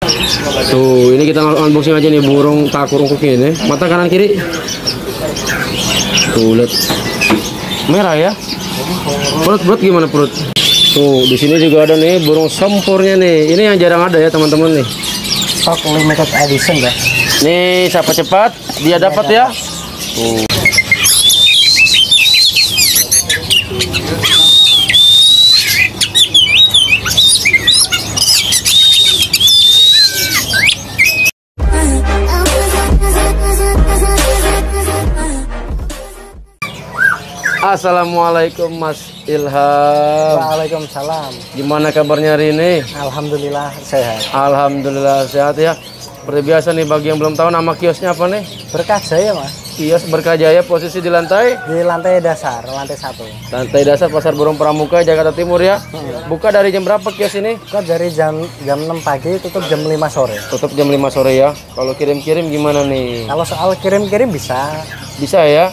Tuh, ini kita unboxing aja nih burung takurung kuki ini. Mata kanan kiri. Tuh, lihat. Merah ya. Perut gimana perut? Tuh, di sini juga ada nih burung sempurnya nih. Ini yang jarang ada ya, teman-teman nih. Stock limited edition, Bang. Nih, siapa cepat dia dapat ya. Tuh. Assalamualaikum Mas Ilham. Waalaikumsalam. Gimana kabarnya hari ini? Alhamdulillah sehat. Alhamdulillah sehat ya. Seperti biasa nih, bagi yang belum tahu nama kiosnya apa nih? Berkah Jaya, Mas. Kios Berkah Jaya, posisi di lantai? Di lantai dasar, lantai 1. Lantai dasar Pasar Burung Pramuka, Jakarta Timur ya. Buka dari jam berapa kios ini? Buka dari jam 6 pagi, tutup jam 5 sore. Tutup jam 5 sore ya. Kalau kirim-kirim gimana nih? Kalau soal kirim-kirim bisa. Bisa ya.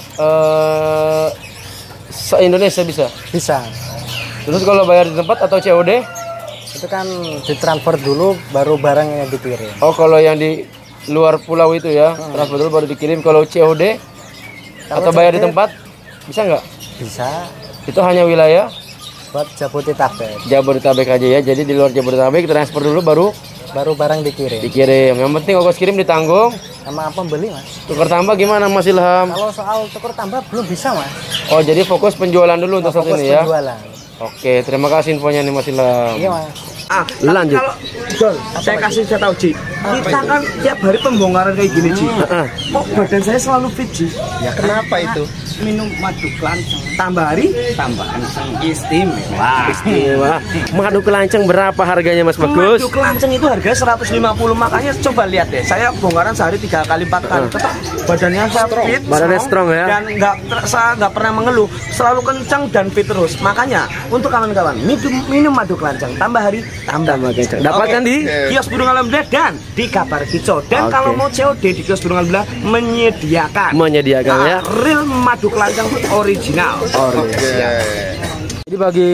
Se-Indonesia bisa? Bisa. Terus kalau bayar di tempat atau COD? Itu kan ditransfer dulu, baru barangnya dikirim. Oh, kalau yang di luar pulau itu ya, transfer dulu baru dikirim. Kalau COD atau bayar di tempat, bisa nggak? Bisa. Itu hanya wilayah Buat Jabodetabek. Jabodetabek aja ya. Jadi di luar Jabodetabek transfer dulu Baru barang dikirim. Yang penting ongkos kirim ditanggung. Sama pembeli, Mas. Tukar tambah gimana Mas Ilham? Kalau soal tukar tambah belum bisa, Mas. Oh, jadi fokus penjualan dulu untuk saat ini ya. Penjualan. Oke, terima kasih infonya nih Mas Ilham. Iya, Mas. Lanjut. Kalau Don, saya kasih saya tahu Ci. Kita kan tiap hari pembongkaran kayak gini Ci. Kok badan saya selalu fit Ci? Ya kenapa itu? Minum madu kelanceng. Tambah hari tambah kenceng. Istimewa. Istimewa. Madu kelanceng berapa harganya Mas Bagus? Madu kelanceng itu harganya 150. Makanya coba lihat deh. Saya bongkaran sehari 3 kali 4 kali. Tetap badannya saya fit. Badannya strong ya. Dan saya nggak pernah mengeluh. Selalu kencang dan fit terus. Makanya untuk kawan-kawan minum madu kelanceng. Tambah hari tambah kencang. Dapatkan di kios Burung Alhamdulillah dan di Kabar Kicau. Dan kalau mau COD di kios Burung Alhamdulillah menyediakan ya. real madu kelanceng original. Jadi bagi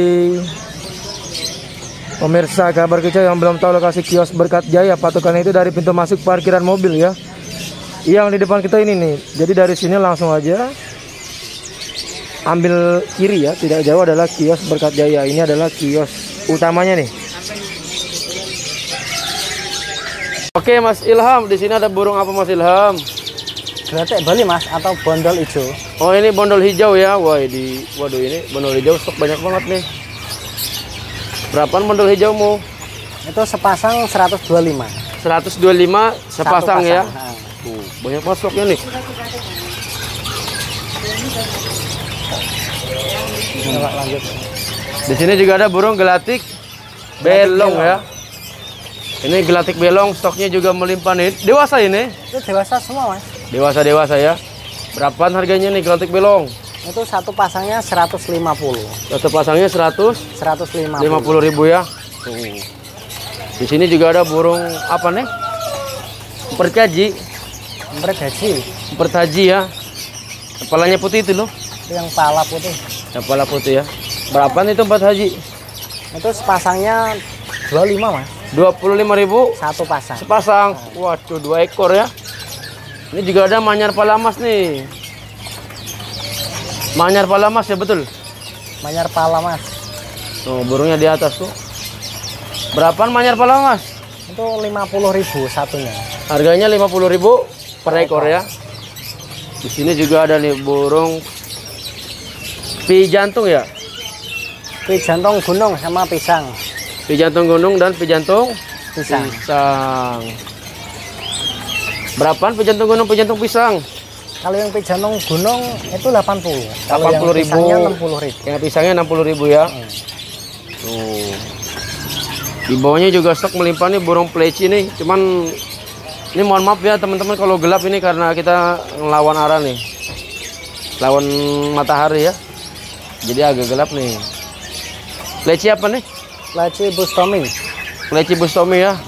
pemirsa Kabar Kicau yang belum tahu lokasi kios Berkah Jaya, patokannya itu dari pintu masuk parkiran mobil ya. Yang di depan kita ini nih. Jadi dari sini langsung aja ambil kiri ya, tidak jauh adalah kios Berkah Jaya. Ini adalah kios utamanya nih. Oke Mas Ilham, di sini ada burung apa Mas Ilham? Geletek Bali, Mas, atau bondol hijau. Oh, ini bondol hijau ya. Waduh ini bondol hijau stok banyak banget nih. Berapaan bondol hijaumu? Itu sepasang 125. 125 sepasang ya. Nah. Banyak banget stoknya nih. Coba lanjut. Di sini juga ada burung gelatik belong ya. Ini gelatik belong, stoknya juga melimpah nih. Dewasa ini? Itu dewasa semua, Mas. Dewasa ya. Berapaan harganya nih gelatik belong? Itu satu pasangnya 150. Satu pasangnya 150 ribu ya. Di sini juga ada burung apa nih? Percaji. Pertaji ya. Kepalanya putih itu loh. Itu yang pala putih. Kepala putih ya. Berapaan itu empat haji? Itu sepasangnya 25, Mas. 25.000 Satu pasang. sepasang. Waduh, 2 ekor ya. Ini juga ada manyar palamas nih. Manyar palamas ya, betul? Manyar pala, Mas. Tuh, burungnya di atas tuh. Berapaan manyar palamas? Itu 50.000 satunya. Harganya 50.000 per ekor ya. Di sini juga ada nih burung pi jantung ya. Pi jantung gunung sama pisang. Pi jantung gunung dan pi jantung Pisang. Berapaan pi jantung gunung, pi jantung pisang? Kalau yang pi jantung gunung itu 80. Kalau 80.000. yang pisangnya 60.000. Yang pisangnya 60.000 ya. Tuh. Di bawahnya juga stok melimpah nih burung pleci nih. Cuman ini mohon maaf ya teman-teman kalau gelap ini karena kita ngelawan arah nih. Lawan matahari ya. Jadi agak gelap nih. Pleci apa nih? Pleci bustomi. Pleci bustomi ya.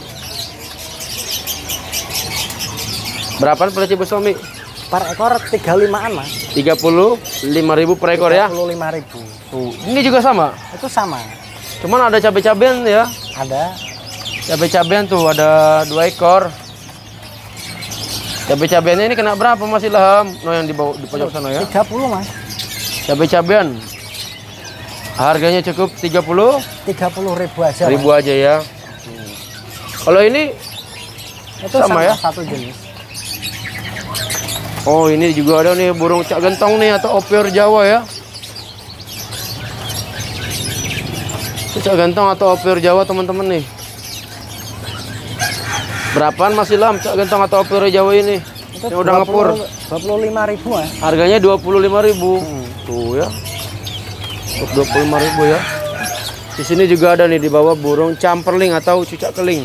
Berapaan pleci bustomi? Per ekor 35-an, Mas. 35.000 per ekor ya. 35.000. Ini juga sama? Itu sama. Cuman ada cabai-cabean ya. Ada. Cabai-cabean tuh ada 2 ekor. Cabai-cabeannya ini kena berapa Mas Ilham? No, yang di bawah di pojok sana ya. 30 Mas. Cabai-cabean. Harganya cukup 30 30.000 aja. ribu aja ya. Kalau ini Itu sama ya? satu jenis. Oh, ini juga ada nih burung cak gentong nih atau opior Jawa ya. Cak gentong atau opior Jawa teman-teman nih. Berapaan Mas Ilham cak gentong atau opior Jawa ini? Itu Yang udah ngepur. 25.000 Mas. Harganya 25.000. Tuh ya. Untuk 25.000 ya. Di sini juga ada nih di bawah burung camperling atau cucak keling.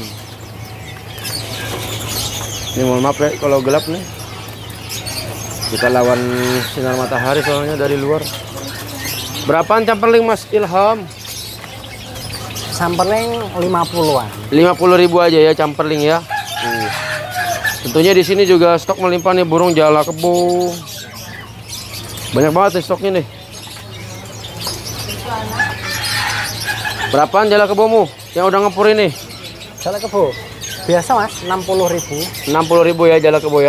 Ini mohon maaf ya kalau gelap nih. Kita lawan sinar matahari soalnya dari luar. Berapaan camperling Mas Ilham? Samperling 50-an. 50.000 aja ya camperling ya. Tentunya di sini juga stok melimpah nih burung jala kebo. Banyak banget nih stoknya nih. Berapaan jala kebomu yang udah ngepur ini? Jala kebo. Biasa Mas, 60.000. 60.000 ya jala kebo ya.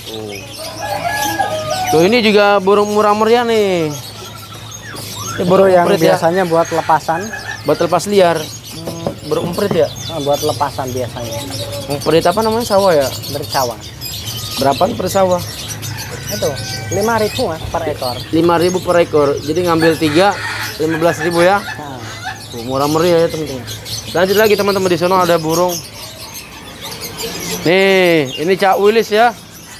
Tuh ini juga burung murah meriah nih. Ini Burung yang emprit ya. biasanya buat lepasan. Buat lepas liar. Burung emprit ya. Nah, buat lepasan biasanya. Emprit apa namanya sawah ya? Bercawa. Berapaan per sawah? Itu 5.000 Mas per ekor. 5.000 per ekor. Jadi ngambil 3 15.000 ya. Nah, Tuh, murah meriah ya teman-teman. Lanjut lagi teman-teman, di sana ada burung. Nih, ini Cak Wilis ya.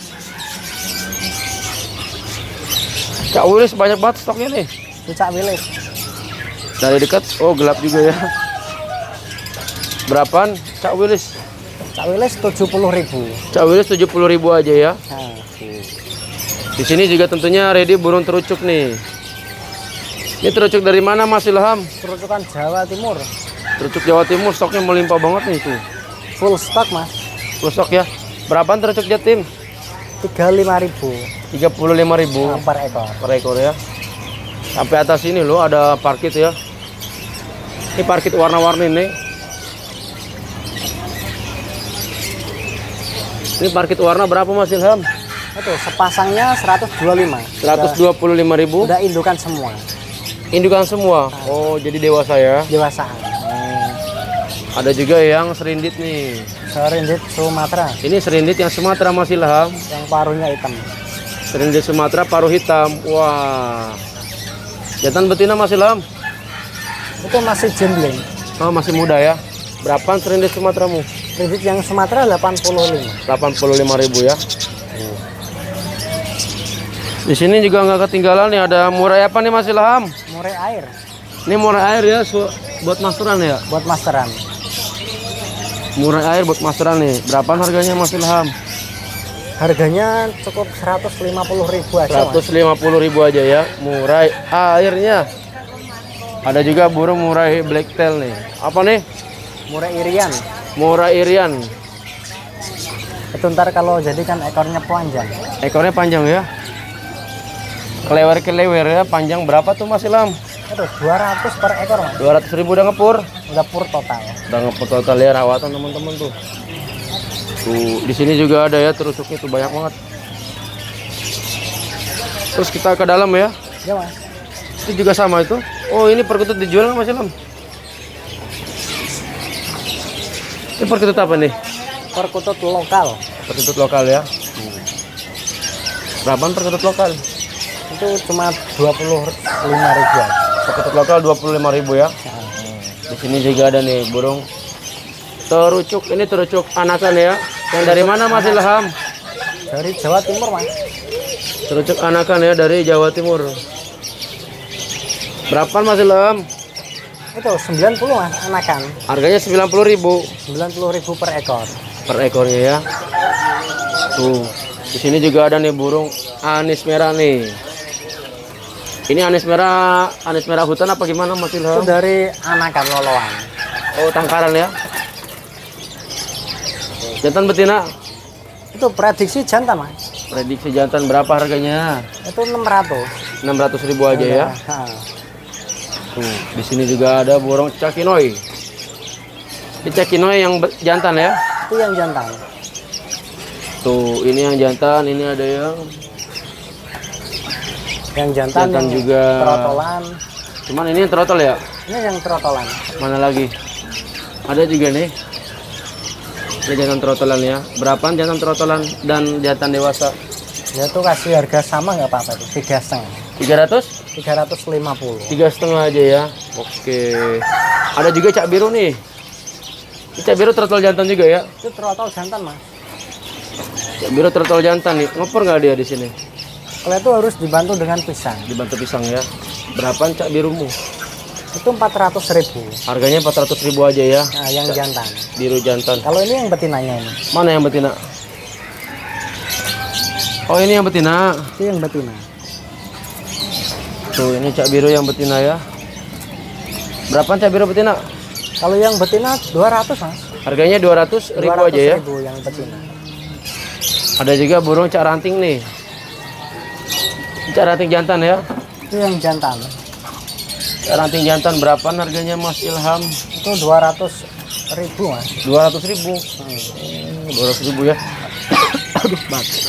Cak Wilis banyak banget stoknya nih. Cicak wilis. Dari dekat, oh gelap juga ya. Berapaan Cak Wilis? Cicak wilis 70.000. Cak Wilis 70.000 aja ya. Nah, Di sini juga tentunya ready burung terucuk nih. Ini terucuk dari mana Mas Ilham? terucukan Jawa Timur. Terucuk Jawa Timur stoknya melimpah banget nih tuh. Full stock Mas. Full stok ya. Berapaan terucuk Jatim? 35.000 35.000 per ekor. per ekor ya. Sampai atas ini loh ada parkit ya. Ini parkit warna-warni nih. Ini parkit warna berapa Mas Ilham? Itu sepasangnya 125. 125.000. Udah indukan semua. Indukan semua. Oh, jadi dewasa ya. Dewasaan. Ada juga yang serindit nih. Serindit Sumatera Ini serindit yang Sumatera Mas Ilham. yang paruhnya hitam. Serindit Sumatera paruh hitam. Wah. Jantan betina Mas Ilham? Itu masih jembling. Oh, masih muda ya. Berapaan serindit Sumateramu? Serindit yang Sumatera 85. 85.000 ya. Di sini juga nggak ketinggalan nih, ada murai apa nih Mas Ilham? Murai air Ini murai air ya, buat masteran ya. buat masteran. Murai air buat masteran nih. Berapaan harganya Mas Ilham? Harganya cukup 150.000 aja Mas. 150.000 aja ya. Murai airnya. Ada juga burung murai blacktail nih. Apa nih? Murai irian. Murai irian. Itu ntar kalau jadi kan ekornya panjang. Ekornya panjang ya. Kelewer-kelewer ya. Panjang berapa tuh Mas Ilham? Itu 200 per ekor Mas. 200.000 udah ngepur. Udah pur total. Udah ngepur total ya, rawatan teman-teman tuh. Tuh, di sini juga ada ya terusuknya tuh banyak banget. Terus kita ke dalam ya. Ya Mas. Itu juga sama itu. Oh, ini perkutut dijual Mas Ilham. Ini perkutut apa nih? Perkutut lokal. Perkutut lokal ya. Berapaan perkutut lokal? Itu cuma 25.000 aja. Perkutut lokal 25.000 ya. Di sini juga ada nih burung terucuk. Ini terucuk anakan ya. Yang dari mana Mas Ilham? Dari Jawa Timur Mas. Terucuk anakan ya dari Jawa Timur. Berapaan Mas Ilham? Itu 90 Mas anakan. Harganya 90.000 90.000 per ekor. per ekornya ya. Tuh, di sini juga ada nih burung anis merah nih. Ini anis merah hutan apa gimana Mas Ilham? Itu dari anakan loloan. Oh, tangkaran ya. Jantan betina. Itu prediksi jantan Mas. Prediksi jantan berapa harganya? Itu 600. 600.000 aja ya. Nah, Tuh, di sini juga ada burung cakinoy. Ini cekinoy yang jantan ya. Itu yang jantan. Tuh, ini yang jantan, ini ada yang Jantan jantan yang juga. trotolan. Cuman ini yang trotol ya. Ini yang trotolan. Mana lagi? Ada juga nih. Ini jantan trotolan ya. Berapaan jantan trotolan dan jantan dewasa? Ya tuh kasih harga sama nggak apa-apa tuh, 3,5. 300? 350. 3,5 aja ya. Oke. Ada juga cak biru nih. Ini cak biru trotol jantan juga ya. Itu trotol jantan mas. Cak biru trotol jantan nih. Ngopor nggak dia di sini? Kalau itu harus dibantu dengan pisang. Dibantu pisang ya. Berapaan cak birumu? Itu 400.000. Harganya 400.000 aja ya. Nah, yang jantan. Biru jantan. Kalau ini yang betinanya ini. Mana yang betina? Oh, ini yang betina. Itu yang betina. Tuh, ini cak biru yang betina ya. Berapaan cak biru betina? Kalau yang betina 200 mas. Harganya 200.000 aja ya. 200.000 yang betina. Ada juga burung cak ranting nih. Cak ranting jantan ya. Itu yang jantan. Cak ranting jantan berapaan harganya Mas Ilham? Itu 200.000 mas. 200.000. 200.000 ya. Aduh, batuk.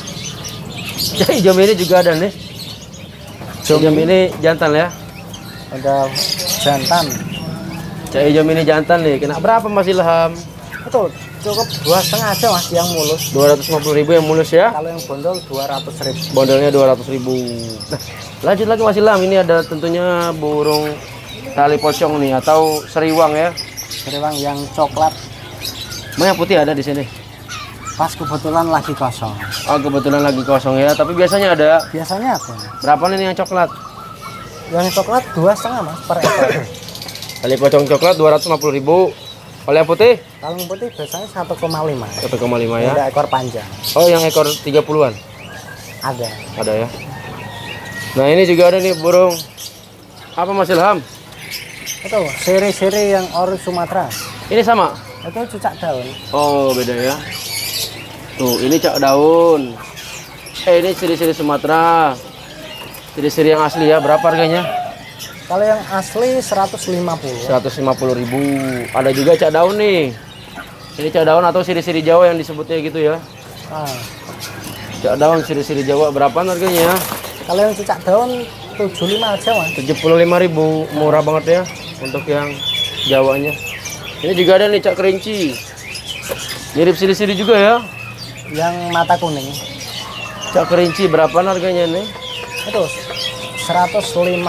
Cak hijau ini juga ada nih. Hijau ini jantan ya. Ada jantan. Cak hijau ini jantan nih. Kena berapa Mas Ilham? Itu cukup 2,5 aja mas yang mulus. 250.000 yang mulus ya. Kalau yang bondol 200.000. Bondelnya 200.000. Nah, lanjut lagi Mas Ilham. Ini ada tentunya burung tali pocong nih atau seriwang ya. Seriwang yang coklat. Yang putih ada di sini. Pas kebetulan lagi kosong. Oh, kebetulan lagi kosong ya. Tapi biasanya ada. Biasanya apa? Berapa nih yang coklat? Yang coklat 2,5 mas per ekor. Tali pocong coklat 250.000. Kalau yang putih Kalau yang putih biasanya 1,5. 1,5 ya. Ada ekor panjang. Oh, yang ekor 30-an. Ada. Ada ya. Nah, ini juga ada nih burung. Apa Mas Ilham? Itu seri-seri yang ori Sumatera. Ini sama? Itu cucak daun. Oh, beda ya. Tuh, ini cak daun. Ini siri-siri Sumatera. Siri-siri yang asli ya. Berapa harganya? Kalau yang asli 150. 150.000. Ada juga cak daun nih. Ini cak daun atau siri-siri Jawa yang disebutnya gitu ya. Nah, Cak daun siri-siri Jawa berapaan harganya? kalau yang cucak daun 75 aja mas. 75.000. Murah banget ya untuk yang Jawanya. Ini juga ada nih cak kerinci. Mirip siri-siri juga ya. Yang mata kuning Cak kerinci berapaan harganya nih? itu 150.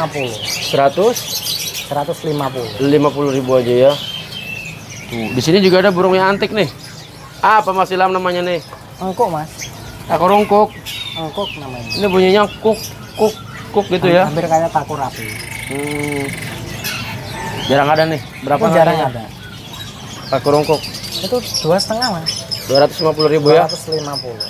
150.000 aja ya. Tuh, di sini juga ada burung yang antik nih. Apa Mas Ilham namanya nih? Engkuk mas. Ekor rongkok. Engkuk namanya. Ini bunyinya kuk kuk kuk gitu ya. Hampir kayak takurapi. Jarang ada nih. Berapa Itu jarang harganya? ada. Ekor rongkok Itu 2,5 mas. 250.000 ya. 250.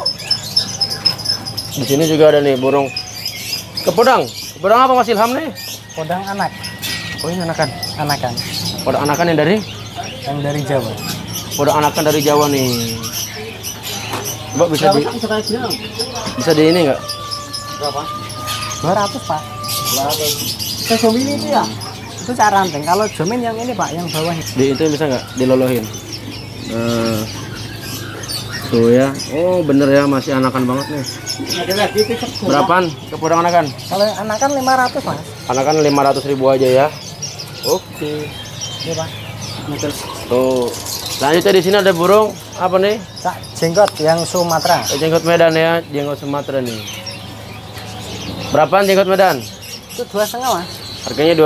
Di sini juga ada nih burung kepodang. Kepodang apa Mas Ilham nih? Kodang anak. Oh, ini anakan. Anakan. Kodang anakan yang dari? Yang dari Jawa. Kodang anakan dari Jawa nih. Coba bisa di ini enggak? Berapa? 200 pak. 200. Jomin itu ya? Itu cak ranting. Kalau jomin yang ini pak, yang bawah. Di itu bisa nggak dilolohin? Nah, tuh ya. Oh bener ya, masih anakan banget nih. Berapaan kepodang anakan? Kalau yang anakan 500 mas. Anakan 500.000 aja ya. Oke. Ini pak. Tuh. Selanjutnya di sini ada burung apa nih? Cak jenggot yang Sumatera. Jenggot Medan ya, jenggot Sumatera nih. Berapaan jenggot Medan? Itu 2,5 mas. Harganya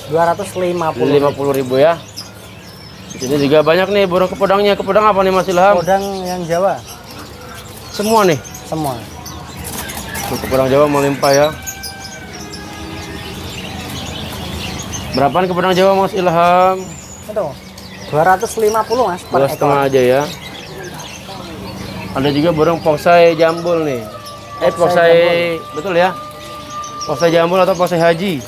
250. 250.000 ya. Di sini juga banyak nih burung kepodangnya. Kepodang apa nih Mas Ilham? Kodang yang Jawa. Semua nih. Semua. Tuh, kepodang Jawa melimpah ya. Berapaan kepodang Jawa Mas Ilham? Itu 250 mas per 2,5 ekor. aja ya. Ada juga burung poksai jambul nih. Poksai betul ya? Poksai jambul atau poksai haji.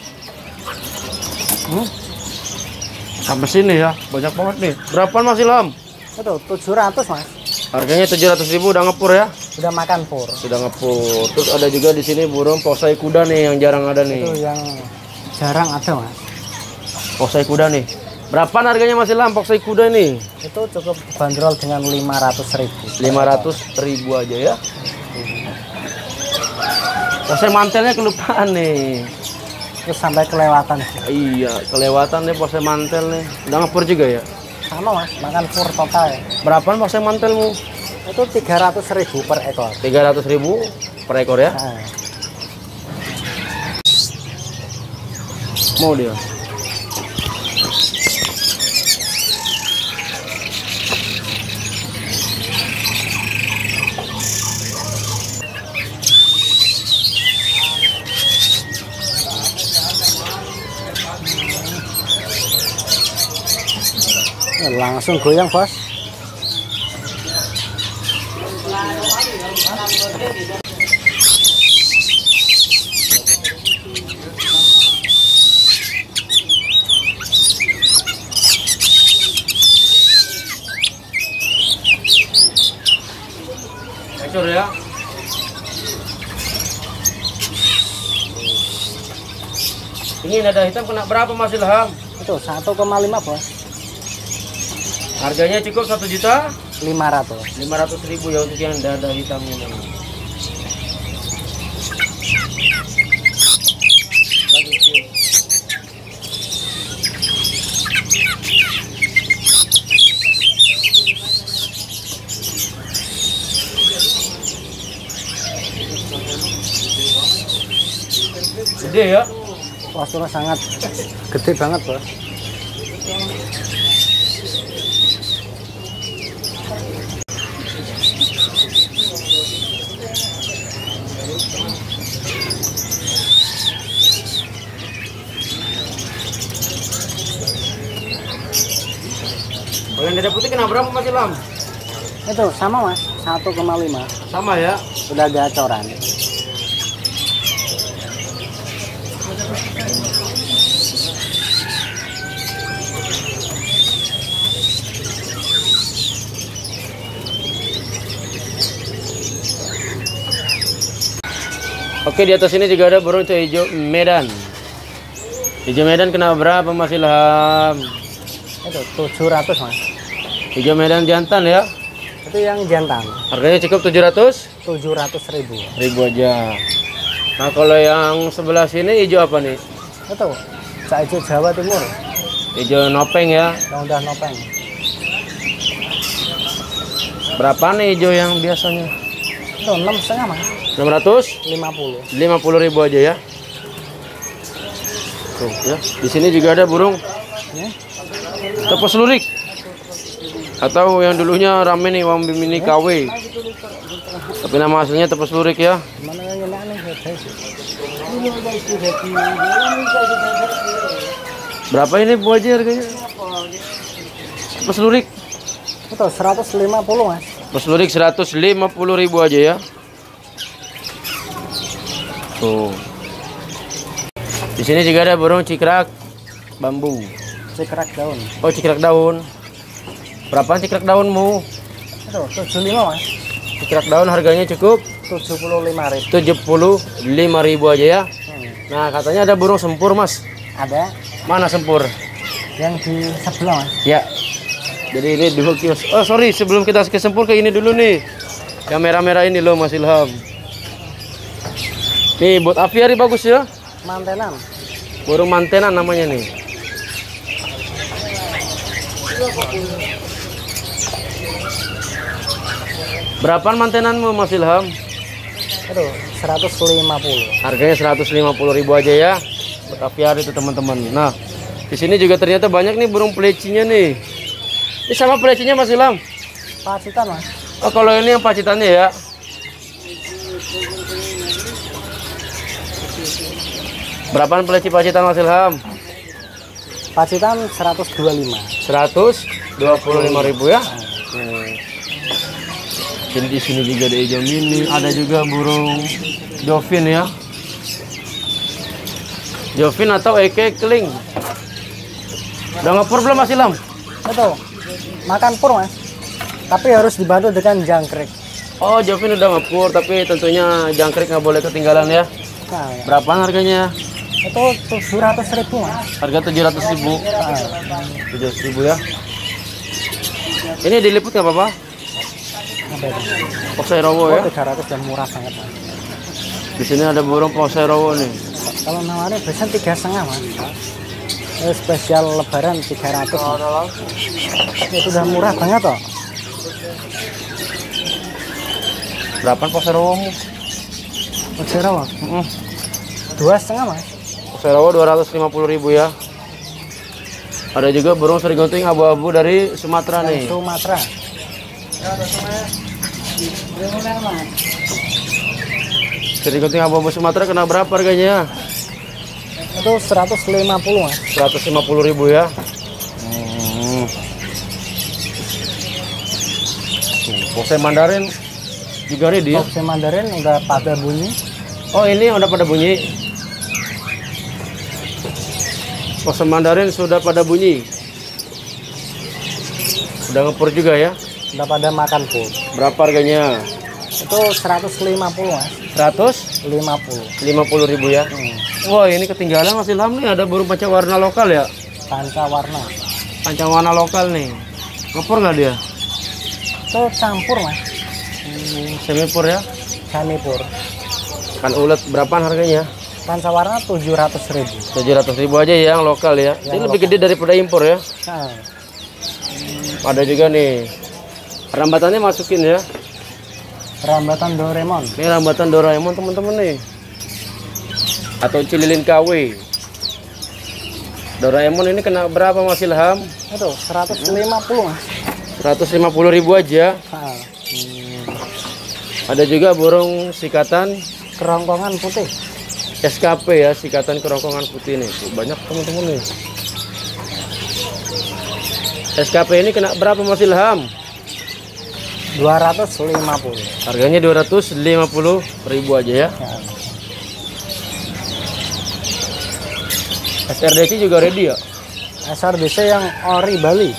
Sampai sini ya, banyak banget nih. Berapaan Mas Ilham? Itu 700 mas. Harganya 700.000 udah ngepur ya? Sudah makan pur. Sudah ngepur. Terus ada juga di sini burung poksai kuda nih yang jarang ada Itu nih. yang jarang ada mas. Poksai kuda nih. Berapaan harganya Mas Ilham Foxy kuda ini? Itu cukup bandrol dengan 500.000. 500.000 aja ya. Foxy mantelnya kelupaan nih. Terus sampai kelewatan. Iya, kelewatan nih Foxy mantel nih. Udah ngepur juga ya? Sama Mas, makan pur total ya. Berapaan Foxy mantelmu? Itu 300.000 per ekor. 300.000 per ekor ya? Nah, Mau dia. langsung goyang bos. Ekor ya. Ini dada hitam kena berapa Mas Ilham? Itu 1,5 bos. Harganya cukup 1.500.000 500. ya untuk yang dada hitam ini. Gede ya? Posturnya sangat gede banget bos. Kalau yang dada putih kena berapa Mas Ilham? Itu sama mas, 1,5. Sama ya? Udah gacoran. Oke, di atas ini juga ada burung hijau Medan. Hijau Medan kena berapa Mas Ilham? Itu 700 mas. Hijau Medan jantan ya? Itu yang jantan. Harganya cukup 700.000 700.000. aja. Nah, kalau yang sebelah sini hijau apa nih? Itu cak hijau Jawa Timur. Hijau nopeng ya. Yang udah nopeng. Berapa nih hijau yang biasanya? Itu 6,5 mas. 650.000 50. aja ya. Tuh ya. Di sini juga ada burung Ya. tepos lurik. Atau yang dulunya rame nih Wambi Mini KW. Tapi nama aslinya tepos lurik ya. Mana yang aneh guys. Berapa ini Bu Haji harganya? Tepos lurik. Itu 150 mas. Tepos lurik 150.000 aja ya. Tuh. Di sini juga ada burung cikrak bambu. Cikrak daun. Oh, cikrak daun. Berapaan cikrak daunmu? Itu 75 mas. Cikrak daun harganya cukup 75.000. 75.000 aja ya. Nah, katanya ada burung sempur, Mas. Ada Mana sempur? yang di sebelah mas. Ya. Jadi ini dulu kios. Oh, sorry, sebelum kita ke sempur ke ini dulu nih. Yang merah-merah ini loh, Mas Ilham. Nih, buat aviari bagus ya. Mantenan. Burung mantenan namanya nih. Berapaan mantenanmu Mas Ilham? Itu 150. Harganya 150.000 aja ya. Buat aviari itu teman-teman. Nah, di sini juga ternyata banyak nih burung pelecinya nih. Ini sama pelecinya Mas Ilham? Pacitan mas. Oh, kalau ini yang pacitannya ya. Berapaan peleci pacitan Mas Ilham? Pacitan 125. 125.000 ya. Jadi di sini juga ada hijau mini, ada juga burung Jovin ya. Jovin atau ekekling. Udah ngepur belum Mas Ilham? Itu makan pur mas. Tapi harus dibantu dengan jangkrik. Oh, Jovin udah ngepur, tapi tentunya jangkrik nggak boleh ketinggalan ya. Nah, ya. Berapaan harganya? Itu 700.000 mas. Harga 700.000. Nah, 700.000 ya. Ini diliput nggak apa-apa? apa itu? Posai Rowo Oh, ya. 300 dan murah banget mas. Di sini ada burung Posai Rowo nih. Kalau nawarnya biasanya 3,5 mas. Spesial lebaran 300 mas. Itu udah murah banget toh. Berapa Posai Rowomu? Ojero 2,5 mas. Posai Rowo 250.000 ya. Ada juga burung serigunting abu-abu dari Sumatera nih. Sumatera. Serigunting abu-abu Sumatera kena berapa harganya? Itu 150 mas. 150.000 ya. Posai Mandarin juga ready ya. Posai Mandarin udah pada bunyi. Oh ini udah pada bunyi. Posai Mandarin sudah pada bunyi. Udah ngepur juga ya. Udah pada makan pur. Berapa harganya? Itu 150 mas. 150.000 50. ya. Wah ini ketinggalan Mas Ilham nih, ada burung pancawarna lokal ya. Pancawarna. Pancawarna lokal nih. Ngepur nggak dia? Itu campur mas. Semipur ya. Sanipur. Kan ulet berapaan harganya? Pancawarna 700.000. 700.000 aja ya yang lokal ya. Ini Yang lebih gede daripada impor ya. Nah, Ada juga nih. Rambatannya masukin ya. rambatan Doraemon. Ini rambatan Doraemon teman-teman nih. Atau cililin KW. Doraemon ini kena berapa Mas Ilham? Itu 150 mas. 150.000 aja. Nah, Ada juga burung sikatan kerongkongan putih. SKP ya, sikatan kerongkongan putih nih. Tuh, banyak teman-teman nih. SKP ini kena berapa Mas Ilham? 250. Harganya 250.000 aja ya. Nah, SRDC juga ready ya. SRDC yang ori Bali.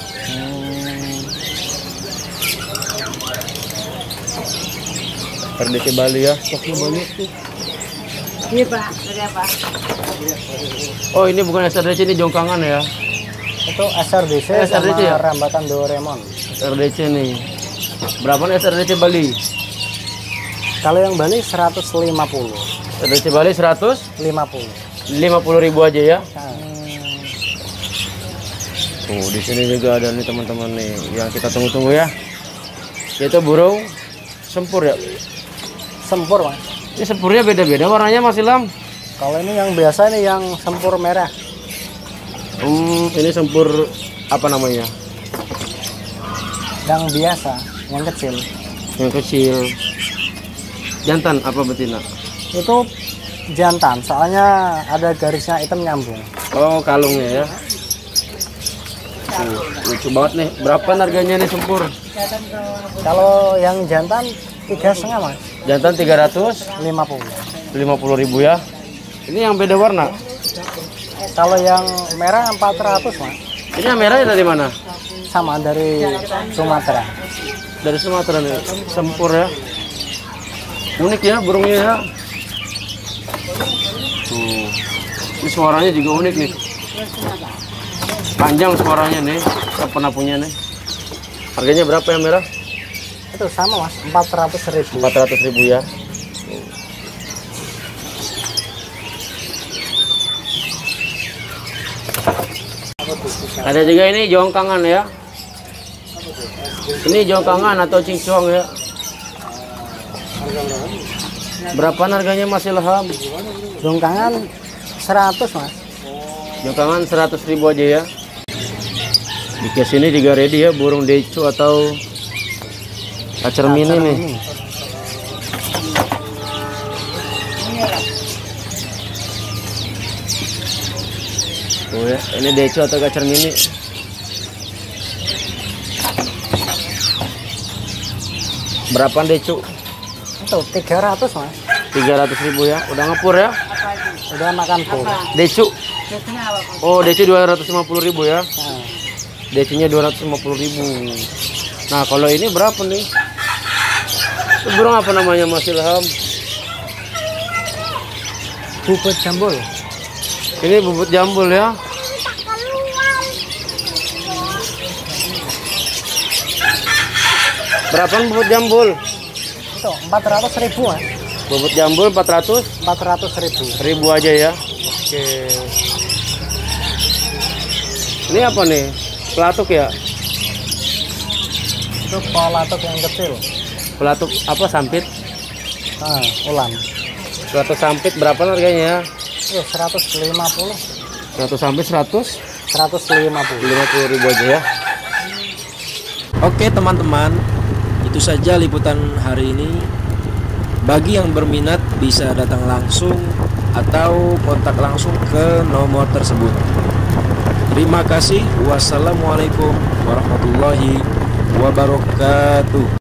SRDC Bali ya. Ini Pak, ada apa? Oh ini bukan SRDC, ini jongkangan ya. Itu SRDC, SRDC sama ya? rambatan Doraemon. SRDC nih. Berapa nih SRDC Bali? Kalau yang Bali 150. SRDC Bali 150.000 50. aja ya. Nah, Tuh di sini juga ada nih teman-teman nih yang kita tunggu-tunggu ya. Yaitu burung sempur ya. sempur mas. Ini sempurnya beda-beda warnanya Mas Ilham. Kalau ini yang biasa ini yang sempur merah. Ini sempur apa namanya? Yang biasa, yang kecil. Yang kecil. Jantan apa betina? Itu jantan, soalnya ada garisnya hitam nyambung. Oh kalungnya ya. Tuh, lucu banget nih. Berapa harganya nih sempur? Kalau yang jantan 3,5 mas. Jantan 350.000 50. ya. Ini yang beda warna. Kalau yang merah 400 mas. Ini yang merah dari mana? Sama dari Sumatera. Dari Sumatera nih. Sempur ya. Unik ya burungnya ya. Tuh. Ini suaranya juga unik nih. Panjang suaranya nih. Saya pernah punya nih. Harganya berapa yang merah? Itu sama mas, 400.000. 400.000 ya. Ada juga ini jongkangan ya. Ini jongkangan atau cincong ya. Berapa harganya Mas Ilham? Jongkangan 100 mas. Jongkangan 100.000 aja ya. Di case ini juga ready ya, burung decu atau kacer mini nih. Oh ya, ini decu atau kacer mini. Berapa decu? Itu 300 mas. 300.000 ya. Udah ngepur ya? Udah makan pur. Decu. Biasanya apa Pak? Oh, decu 250.000 ya. Nah, Decunya 250.000. Nah, kalau ini berapa nih? Itu burung apa namanya Mas Ilham? bubut jambul. Ini bubut jambul ya. Berapaan bubut jambul? Itu 400.000 ya. Bubut jambul 400 400.000. aja ya. Oke. Ini apa nih? Pelatuk ya? Itu pelatuk yang kecil. Pelatuk apa sampit? Nah, ulam. Pelatuk sampit berapa harganya? Itu 150. 100 sampit 100? 150. 50.000 aja ya. Oke teman-teman, itu saja liputan hari ini. Bagi yang berminat bisa datang langsung atau kontak langsung ke nomor tersebut. Terima kasih. Wassalamualaikum warahmatullahi wabarakatuh.